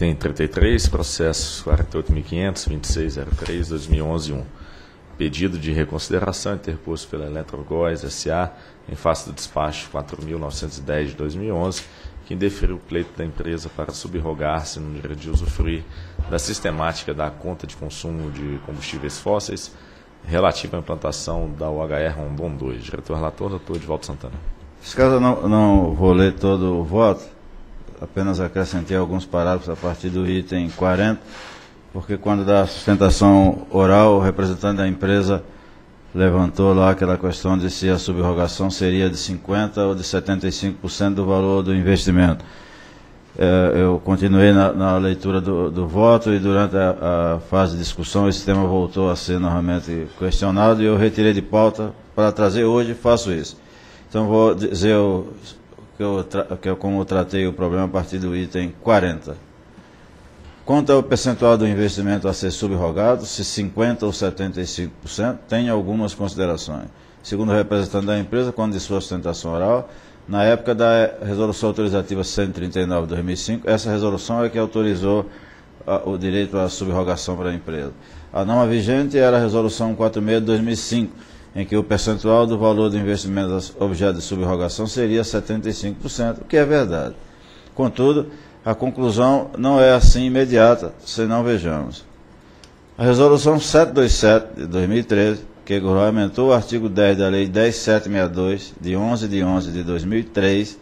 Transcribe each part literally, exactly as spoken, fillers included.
Item trinta e três, processo quarenta e oito mil quinhentos, vinte e seis zero três, dois mil e onze, um. Pedido de reconsideração interposto pela Eletrogás S A em face do despacho quatro mil novecentos e dez de dois mil e onze, que indeferiu o pleito da empresa para subrogar-se no direito de usufruir da sistemática da conta de consumo de combustíveis fósseis relativa à implantação da U H R Rondon dois. Diretor relator, doutor Edivaldo Santana. Nesse caso eu não, não vou ler todo o voto, apenas acrescentei alguns parágrafos a partir do item quarenta, porque quando da sustentação oral, o representante da empresa levantou lá aquela questão de se a subrogação seria de cinquenta por cento ou de setenta e cinco por cento do valor do investimento. É, eu continuei na, na leitura do, do voto e durante a, a fase de discussão esse tema voltou a ser novamente questionado e eu retirei de pauta para trazer hoje e faço isso. Então vou dizer o, que, eu, que eu como eu tratei o problema a partir do item quarenta. Quanto ao percentual do investimento a ser subrogado, se cinquenta por cento ou setenta e cinco por cento, tem algumas considerações. Segundo o representante da empresa, quando de sua sustentação oral, na época da resolução autorizativa cento e trinta e nove de dois mil e cinco, essa resolução é que autorizou a, o direito à subrogação para a empresa. A norma vigente era a resolução quarenta e seis de dois mil e cinco, em que o percentual do valor do investimento objeto de subrogação seria setenta e cinco por cento, o que é verdade. Contudo, a conclusão não é assim imediata, se não vejamos. A resolução setecentos e vinte e sete de dois mil e treze, que regulamentou o artigo dez da Lei dez mil setecentos e sessenta e dois, de onze de onze de dois mil e três,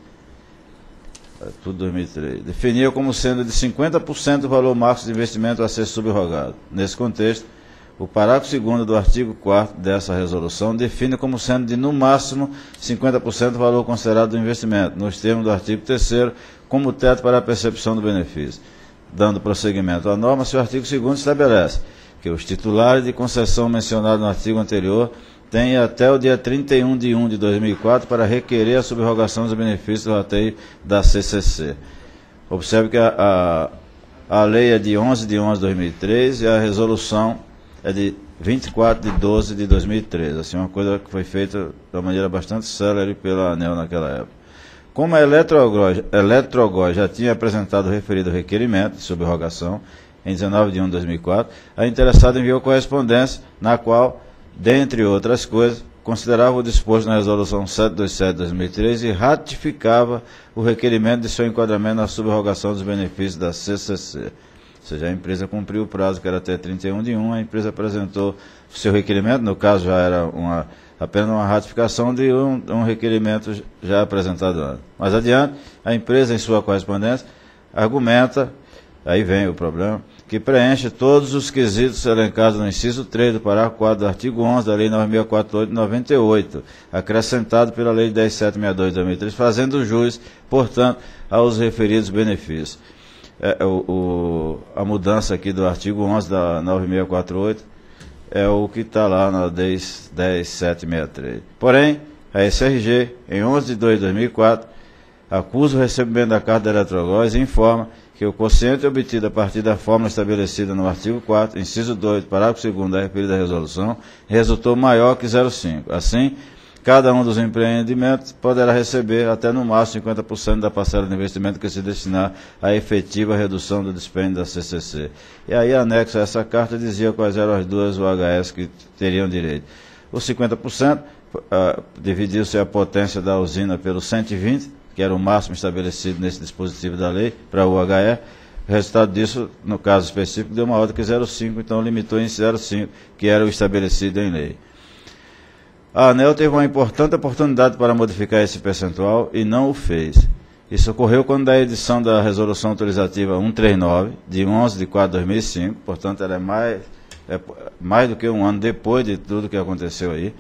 é tudo dois mil e três, definia como sendo de cinquenta por cento o valor máximo de investimento a ser subrogado. Nesse contexto, o parágrafo segundo do artigo quarto dessa resolução define como sendo de, no máximo, cinquenta por cento o valor considerado do investimento, nos termos do artigo terceiro, como teto para a percepção do benefício. Dando prosseguimento à norma, seu artigo segundo estabelece que os titulares de concessão mencionados no artigo anterior têm até o dia trinta e um de um de dois mil e quatro para requerer a subrogação dos benefícios do rateio da C C C. Observe que a, a, a lei é de onze de onze de dois mil e três e a resolução é de vinte e quatro de doze de dois mil e treze. Assim, uma coisa que foi feita de uma maneira bastante célere pela ANEEL naquela época. Como a Eletrogás já tinha apresentado o referido requerimento de subrogação em dezenove de um de dois mil e quatro, a interessada enviou correspondência na qual, dentre outras coisas, considerava o disposto na resolução setecentos e vinte e sete de dois mil e três e ratificava o requerimento de seu enquadramento na subrogação dos benefícios da C C C. Ou seja, a empresa cumpriu o prazo, que era até trinta e um de um, a empresa apresentou o seu requerimento, no caso já era uma, apenas uma ratificação de um, um requerimento já apresentado antes. Mais adiante, a empresa, em sua correspondência, argumenta, aí vem o problema, que preenche todos os quesitos elencados no inciso três do parágrafo quatro do artigo onze da Lei nove mil quatrocentos e quarenta e oito de noventa e oito, acrescentado pela Lei dez mil setecentos e sessenta e dois de dois mil e três, fazendo jus, portanto, aos referidos benefícios. É, o, o, a mudança aqui do artigo onze da nove mil quatrocentos e quarenta e oito é o que está lá na dez mil setecentos e sessenta e três. Porém, a S R G, em onze de dois de dois mil e quatro, acusa o recebimento da carta da Eletrogás e informa que o quociente obtido a partir da fórmula estabelecida no artigo quatro, inciso dois, parágrafo segundo da referida resolução, resultou maior que zero vírgula cinco. Assim, cada um dos empreendimentos poderá receber até no máximo cinquenta por cento da parcela de investimento que se destinar à efetiva redução do dispêndio da C C C. E aí, anexo a essa carta, dizia quais eram as duas U H S que teriam direito. Os cinquenta por cento uh, dividiu-se a potência da usina pelo cento e vinte, que era o máximo estabelecido nesse dispositivo da lei, para o U H R. O resultado disso, no caso específico, deu maior do que zero vírgula cinco, então limitou em zero vírgula cinco, que era o estabelecido em lei. A ANEEL teve uma importante oportunidade para modificar esse percentual e não o fez. Isso ocorreu quando da edição da Resolução Autorizativa cento e trinta e nove, de onze de quatro de dois mil e cinco, portanto, ela é mais, é mais do que um ano depois de tudo que aconteceu aí.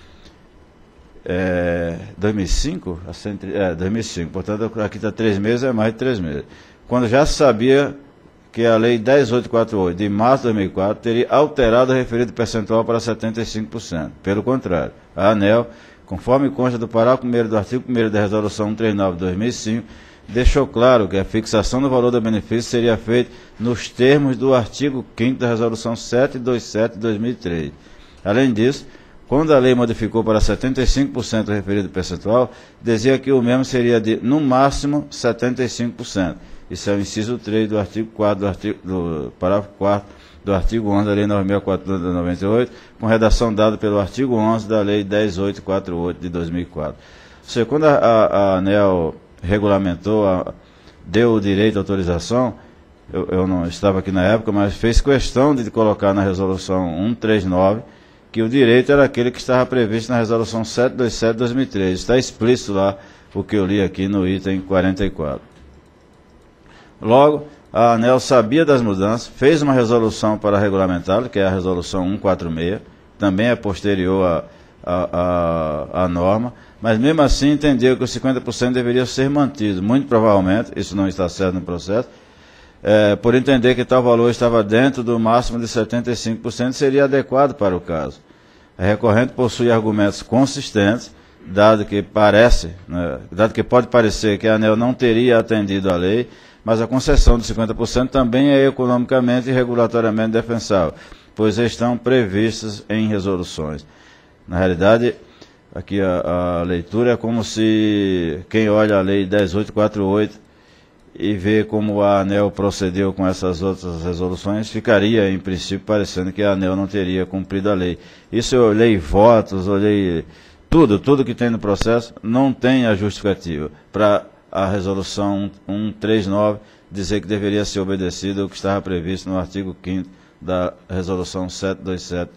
É, dois mil e cinco? É, dois mil e cinco, portanto, aqui está três meses, é mais de três meses. Quando já se sabia que a Lei dez mil oitocentos e quarenta e oito, de março de dois mil e quatro, teria alterado o referido percentual para setenta e cinco por cento. Pelo contrário, a ANEEL, conforme consta do parágrafo primeiro do artigo primeiro da Resolução cento e trinta e nove de dois mil e cinco, deixou claro que a fixação do valor do benefício seria feita nos termos do artigo quinto da Resolução setecentos e vinte e sete de dois mil e três. Além disso, quando a lei modificou para setenta e cinco por cento o referido percentual, dizia que o mesmo seria de, no máximo, setenta e cinco por cento. Isso é o inciso três do artigo quatro do, artigo, do parágrafo quarto do artigo onze da Lei nove mil quatrocentos e noventa e oito, com redação dada pelo artigo onze da Lei dez mil oitocentos e quarenta e oito de dois mil e quatro. Ou seja, quando a, a, a ANEEL regulamentou, a, deu o direito à autorização, eu, eu não estava aqui na época, mas fez questão de colocar na resolução cento e trinta e nove que o direito era aquele que estava previsto na resolução setecentos e vinte e sete de dois mil e três. Está explícito lá o que eu li aqui no item quarenta e quatro. Logo, a ANEEL sabia das mudanças, fez uma resolução para regulamentá-lo, que é a resolução cento e quarenta e seis, também é posterior à norma, mas mesmo assim entendeu que os cinquenta por cento deveriam ser mantidos. Muito provavelmente, isso não está certo no processo, é, por entender que tal valor estava dentro do máximo de setenta e cinco por cento, seria adequado para o caso. A recorrente possui argumentos consistentes, dado que parece, né, dado que pode parecer que a ANEEL não teria atendido à lei, mas a concessão de cinquenta por cento também é economicamente e regulatoriamente defensável, pois estão previstas em resoluções. Na realidade, aqui a, a leitura é como se quem olha a Lei dez mil oitocentos e quarenta e oito e vê como a ANEEL procedeu com essas outras resoluções, ficaria, em princípio, parecendo que a ANEEL não teria cumprido a lei. Isso eu olhei votos, olhei tudo, tudo que tem no processo, não tem a justificativa para a resolução cento e trinta e nove dizer que deveria ser obedecido o que estava previsto no artigo quinto da resolução setecentos e vinte e sete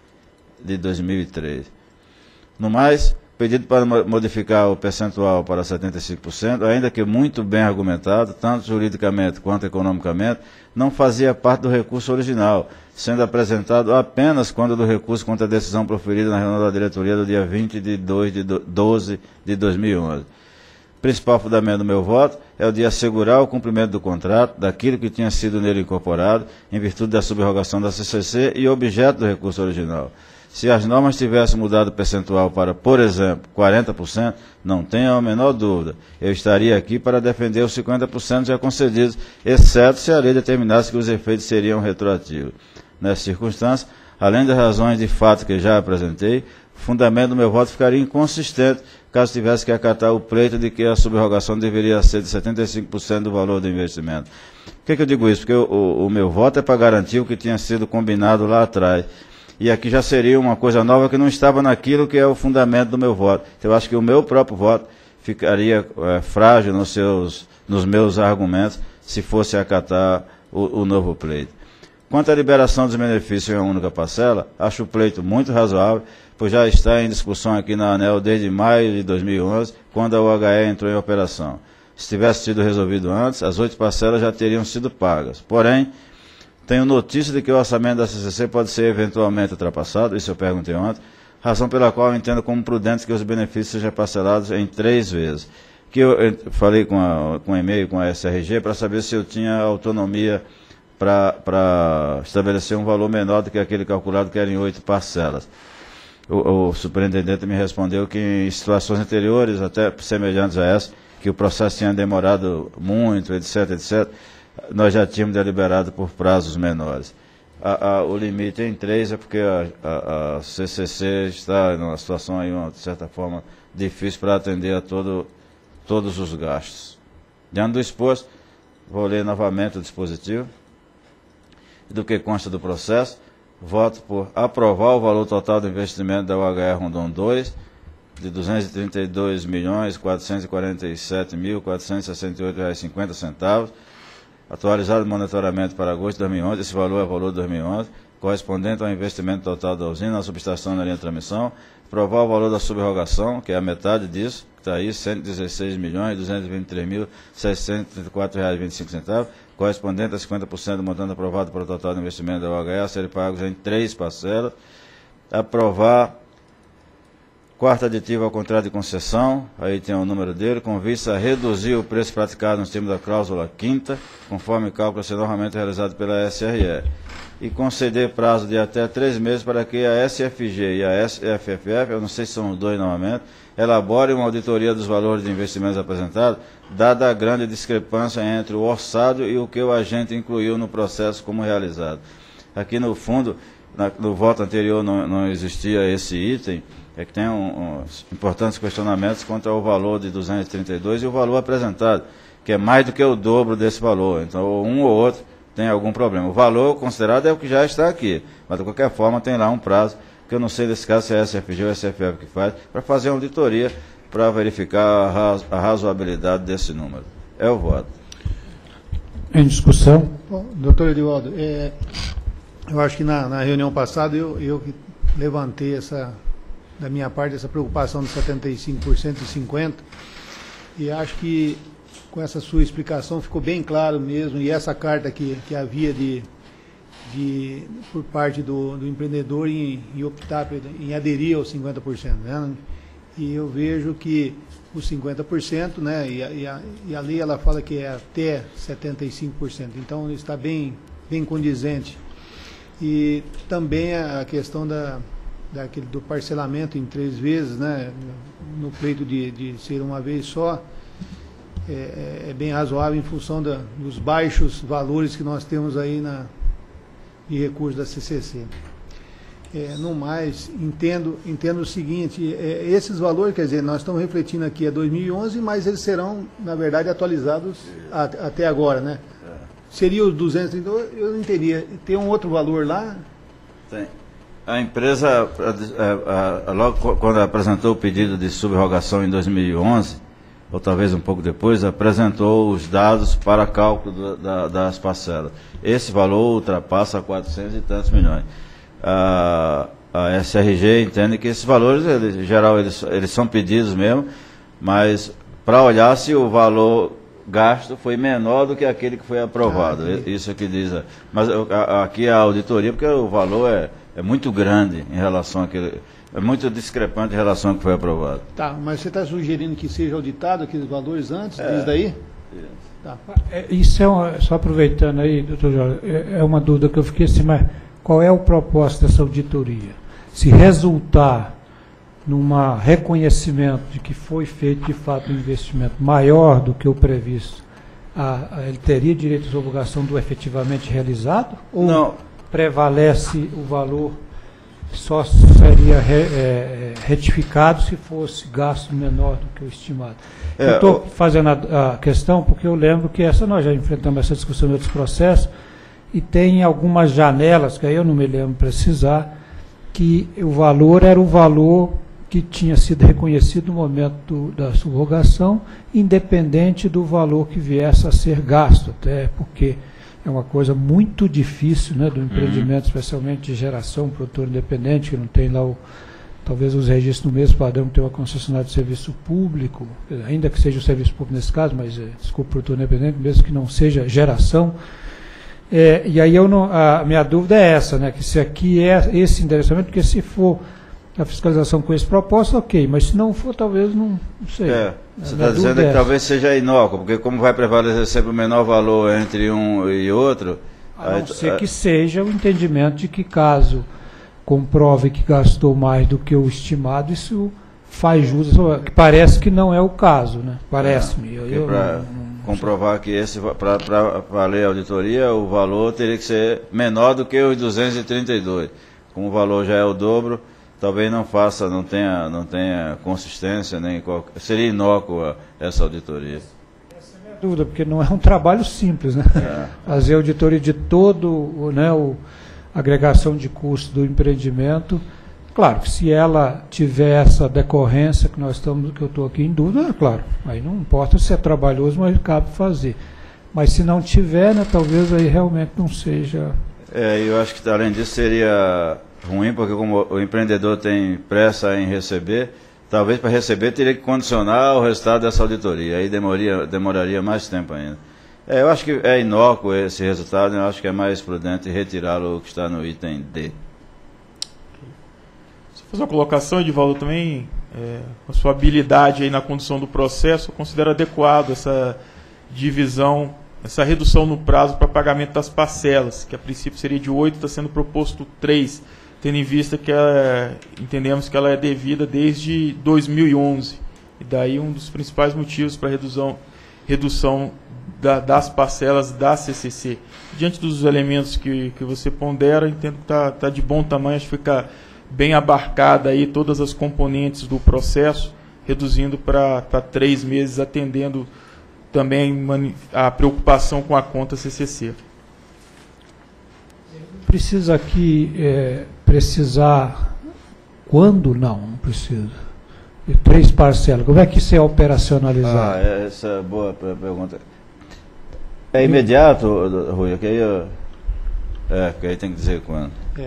de dois mil e três. No mais, pedido para modificar o percentual para setenta e cinco por cento, ainda que muito bem argumentado, tanto juridicamente quanto economicamente, não fazia parte do recurso original, sendo apresentado apenas quando do recurso contra a decisão proferida na reunião da diretoria do dia vinte de dois de doze de dois mil e onze. O principal fundamento do meu voto é o de assegurar o cumprimento do contrato, daquilo que tinha sido nele incorporado, em virtude da subrogação da C C C e objeto do recurso original. Se as normas tivessem mudado o percentual para, por exemplo, quarenta por cento, não tenha a menor dúvida, eu estaria aqui para defender os cinquenta por cento já concedidos, exceto se a lei determinasse que os efeitos seriam retroativos. Nessa circunstância, além das razões de fato que já apresentei, o fundamento do meu voto ficaria inconsistente caso tivesse que acatar o pleito de que a subrogação deveria ser de setenta e cinco por cento do valor do investimento. Por que, que eu digo isso? Porque o, o, o meu voto é para garantir o que tinha sido combinado lá atrás. E aqui já seria uma coisa nova que não estava naquilo que é o fundamento do meu voto. Então, eu acho que o meu próprio voto ficaria é, frágil nos, seus, nos meus argumentos se fosse acatar o, o novo pleito. Quanto à liberação dos benefícios em uma única parcela, acho o pleito muito razoável, pois já está em discussão aqui na ANEEL desde maio de dois mil e onze, quando a U H E entrou em operação. Se tivesse sido resolvido antes, as oito parcelas já teriam sido pagas. Porém, tenho notícia de que o orçamento da C C C pode ser eventualmente ultrapassado, isso eu perguntei ontem, razão pela qual eu entendo como prudente que os benefícios sejam parcelados em três vezes. Que eu, eu falei com, a, com e-mail com a S R G para saber se eu tinha autonomia para estabelecer um valor menor do que aquele calculado, que era em oito parcelas. O, o superintendente me respondeu que em situações anteriores, até semelhantes a essa, que o processo tinha demorado muito, etc, etcétera, nós já tínhamos deliberado por prazos menores. A, a, o limite em três é porque a, a, a C C C está numa situação, aí, uma, de certa forma, difícil para atender a todo, todos os gastos. Diante do exposto, vou ler novamente o dispositivo. Do que consta do processo, voto por aprovar o valor total do investimento da U H E Rondon dois, de duzentos e trinta e dois milhões, quatrocentos e quarenta e sete mil, quatrocentos e sessenta e oito reais e cinquenta centavos, atualizado monitoramento para agosto de dois mil e onze, esse valor é o valor de dois mil e onze, correspondente ao investimento total da usina, na subestação na linha de transmissão, aprovar o valor da subrogação, que é a metade disso, que está aí, cento e dezesseis milhões, duzentos e vinte e três mil, seiscentos e trinta e quatro reais e vinte e cinco centavos, correspondente a cinquenta por cento do montante aprovado para o total do investimento da U H E, a serem pagos em três parcelas, aprovar quarto aditivo ao contrato de concessão, aí tem o número dele, com vista a reduzir o preço praticado nos termos da cláusula quinta, conforme cálculo a ser normalmente realizado pela S R E, e conceder prazo de até três meses para que a S F G e a S F F F, eu não sei se são os dois novamente, elaborem uma auditoria dos valores de investimentos apresentados, dada a grande discrepância entre o orçado e o que o agente incluiu no processo como realizado. Aqui no fundo, na, no voto anterior não, não existia esse item, é que tem um, um, importantes questionamentos quanto ao valor de duzentos e trinta e dois e o valor apresentado. que é mais do que o dobro desse valor. Então, um ou outro tem algum problema. O valor considerado é o que já está aqui, mas de qualquer forma tem lá um prazo, que eu não sei desse caso se é a S F G ou a S F F que faz, para fazer uma auditoria para verificar a, razo a razoabilidade desse número. É o voto. Em discussão. Bom, doutor Edivaldo, é, eu acho que na, na reunião passada eu, eu que levantei essa, da minha parte, essa preocupação de setenta e cinco por cento e cinquenta por cento, e acho que com essa sua explicação ficou bem claro mesmo, e essa carta que, que havia de, de, por parte do, do empreendedor em, em optar, em aderir aos cinquenta por cento, né? E eu vejo que os cinquenta por cento, né, e a, e, a, e a lei ela fala que é até setenta e cinco por cento, então está bem, bem condizente. E também a questão da, daquele, do parcelamento em três vezes, né, no pleito de, de ser uma vez só, é, é bem razoável em função da, dos baixos valores que nós temos aí na, de recursos da C C C. É, no mais, entendo, entendo o seguinte, é, esses valores, quer dizer, nós estamos refletindo aqui é dois mil e onze, mas eles serão, na verdade, atualizados a, até agora, né? É. Seria os duzentos, então eu não entendi. Tem um outro valor lá? Tem. A empresa, a, a, a, logo quando apresentou o pedido de subrogação em dois mil e onze, ou talvez um pouco depois, apresentou os dados para cálculo da, das parcelas. Esse valor ultrapassa quatrocentos e tantos milhões. A, a S R G entende que esses valores, eles, em geral, eles, eles são pedidos mesmo, mas para olhar se o valor gasto foi menor do que aquele que foi aprovado. Ah, isso é que diz. Mas a, aqui a auditoria, porque o valor é, é muito grande em relação àquele, é muito discrepante em relação ao que foi aprovado. Tá, mas você está sugerindo que seja auditado aqueles valores antes, é, disso daí? Isso. Tá. Isso é uma, só aproveitando aí, doutor Jorge, é, é uma dúvida que eu fiquei assim, mas qual é o propósito dessa auditoria? Se resultar num reconhecimento de que foi feito de fato um investimento maior do que o previsto, a, a, ele teria direito à subrogação do efetivamente realizado? Ou não prevalece o valor, só seria re, é, retificado se fosse gasto menor do que o estimado? É, eu estou fazendo a, a questão porque eu lembro que essa nós já enfrentamos essa discussão em outros processos, e tem algumas janelas, que aí eu não me lembro precisar, que o valor era o valor que tinha sido reconhecido no momento do, da subrogação, independente do valor que viesse a ser gasto, até porque é uma coisa muito difícil, né, do empreendimento, uhum. especialmente de geração, produtor independente, que não tem lá o, talvez os registros no mesmo padrão que tem uma concessionária de serviço público, ainda que seja o serviço público nesse caso, mas, é, desculpa, produtor independente, mesmo que não seja geração. É, e aí eu não, a minha dúvida é essa, né, que se aqui é esse endereçamento, porque se for a fiscalização com esse propósito, ok, mas se não for, talvez não, não sei. É, você está dizendo é que talvez seja inócuo, porque como vai prevalecer sempre o menor valor entre um e outro... A não aí, ser a... que seja o entendimento de que caso comprove que gastou mais do que o estimado, isso faz jus, que parece que não é o caso, né? Parece-me. É, para comprovar que esse, para valer a auditoria, o valor teria que ser menor do que os duzentos e trinta e dois. Como o valor já é o dobro, talvez não faça, não tenha, não tenha consistência, nem qualquer, seria inócua essa auditoria. Essa é a minha dúvida, porque não é um trabalho simples, né? É. Fazer auditoria de todo, né, o agregação de custo do empreendimento. Claro que se ela tiver essa decorrência que nós estamos, que eu estou aqui em dúvida, é claro, aí não importa se é trabalhoso, mas cabe fazer. Mas se não tiver, né, talvez aí realmente não seja... É, eu acho que além disso seria ruim, porque como o empreendedor tem pressa em receber, talvez para receber teria que condicionar o resultado dessa auditoria, aí demoraria, demoraria mais tempo ainda. É, eu acho que é inócuo esse resultado, eu acho que é mais prudente retirá-lo que está no item D. Fazer uma colocação, Edivaldo, também, é, a sua habilidade aí na condução do processo, eu considero adequado essa divisão, essa redução no prazo para pagamento das parcelas, que a princípio seria de oito, está sendo proposto três, tendo em vista que ela, entendemos que ela é devida desde dois mil e onze. E daí um dos principais motivos para a redução, redução da, das parcelas da C C C. Diante dos elementos que, que você pondera, entendo que está tá de bom tamanho, acho que fica bem abarcada aí todas as componentes do processo, reduzindo para três meses, atendendo também a preocupação com a conta C C C. Precisa aqui é, precisar quando? Não, não precisa. E três parcelas. Como é que isso é operacionalizado? Ah, essa é boa pergunta. É imediato, Rui? Que aí, eu, é, que aí tem que dizer quando. É.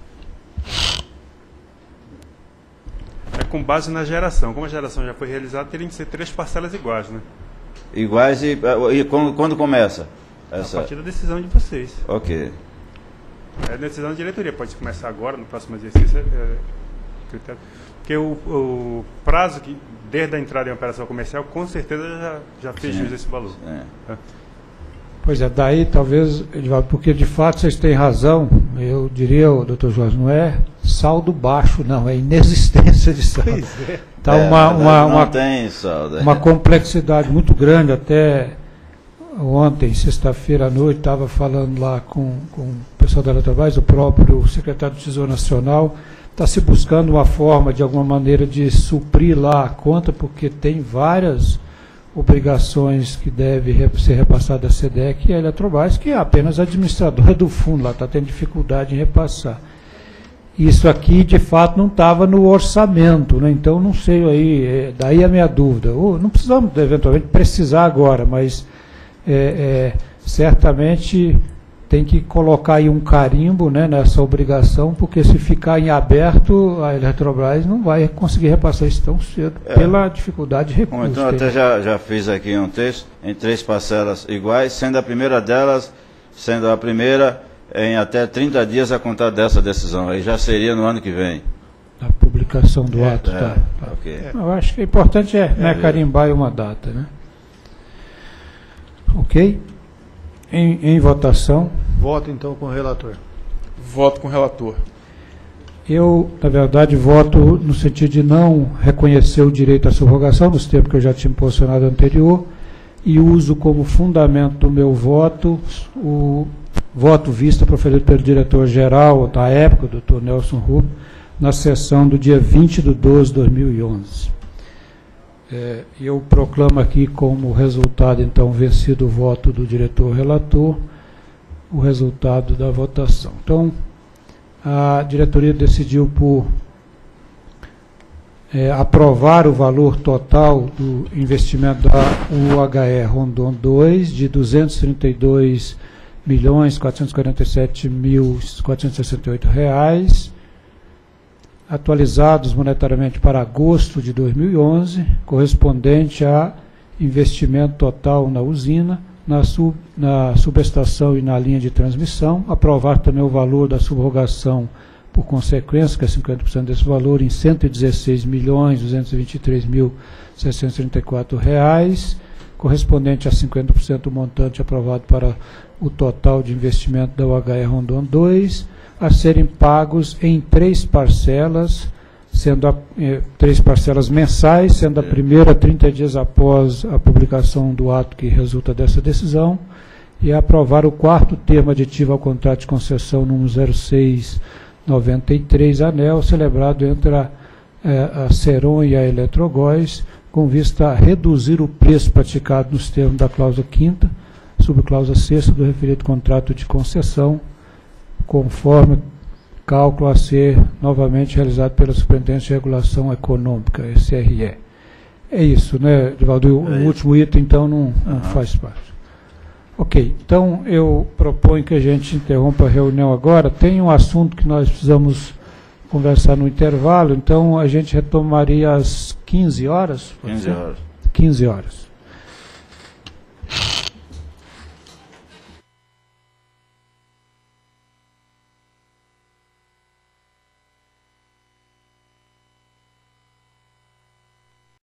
É com base na geração. Como a geração já foi realizada, teriam que ser três parcelas iguais, né? Iguais e, e quando, quando começa? Essa? A partir da decisão de vocês. Ok. É decisão da diretoria. Pode começar agora, no próximo exercício. É, critério. Porque o, o prazo, que desde a entrada em operação comercial, com certeza já, já fez jus esse valor. É. É. Pois é, daí talvez, Edivaldo, porque de fato vocês têm razão, eu diria, doutor Jorge, não é saldo baixo, não, é inexistência de saldo. Pois é. Tá É, uma, não uma, uma, tem saldo. uma complexidade muito grande. Até ontem, sexta-feira à noite, estava falando lá com, com o pessoal da Eletrobras, o próprio secretário do Tesouro Nacional, está se buscando uma forma, de alguma maneira, de suprir lá a conta, porque tem várias obrigações que devem ser repassadas à SEDEC e à Eletrobras, que é apenas administradora do fundo, lá está tendo dificuldade em repassar. Isso aqui, de fato, não estava no orçamento, né? Então, não sei aí, é, daí a minha dúvida. Ou, não precisamos, eventualmente, precisar agora, mas é, é, certamente tem que colocar aí um carimbo, né, nessa obrigação, porque se ficar em aberto, a Eletrobras não vai conseguir repassar isso tão cedo, é. pela dificuldade de recursos. Bom, então, eu até já, já fiz aqui um texto em três parcelas iguais, sendo a primeira delas, sendo a primeira em até trinta dias a contar dessa decisão. Aí já seria no ano que vem. A publicação do É, ato, é, tá. tá. ok. Eu acho que o importante é, É, né, carimbar uma data, né? Ok? Em, em votação. Voto então com o relator. Voto com o relator. Eu, na verdade, voto no sentido de não reconhecer o direito à subrogação, nos termos que eu já tinha posicionado anterior, e uso como fundamento do meu voto o voto vista proferido pelo diretor-geral da época, o doutor Nelson Rubio, na sessão do dia vinte de doze de dois mil e onze. É, eu proclamo aqui como resultado, então, vencido o voto do diretor-relator, o resultado da votação. Então, a diretoria decidiu por é, aprovar o valor total do investimento da U H E Rondon dois de duzentos e trinta e dois milhões quatrocentos e quarenta e sete mil quatrocentos e sessenta e oito reais, atualizados monetariamente para agosto de dois mil e onze, correspondente a investimento total na usina, na, sub, na subestação e na linha de transmissão. Aprovar também o valor da subrogação por consequência, que é cinquenta por cento desse valor, em cento e dezesseis milhões duzentos e vinte e três mil seiscentos e trinta e quatro reais, correspondente a cinquenta por cento do montante aprovado para o total de investimento da U H E Rondon dois, a serem pagos em três parcelas, sendo a, eh, três parcelas mensais, sendo a primeira trinta dias após a publicação do ato que resulta dessa decisão, e aprovar o quarto termo aditivo ao contrato de concessão número zero seis noventa e três, ANEEL, celebrado entre a, eh, a Ceron e a Eletrogóis, com vista a reduzir o preço praticado nos termos da cláusula quinta, subcláusula sexta do referido contrato de concessão, conforme cálculo a ser novamente realizado pela Superintendência de Regulação Econômica, S R E. É isso, né, Edivaldo? O é último item, então, não, não uhum. faz parte. Ok, então eu proponho que a gente interrompa a reunião agora. Tem um assunto que nós precisamos conversar no intervalo, então a gente retomaria às quinze horas? quinze horas. quinze horas.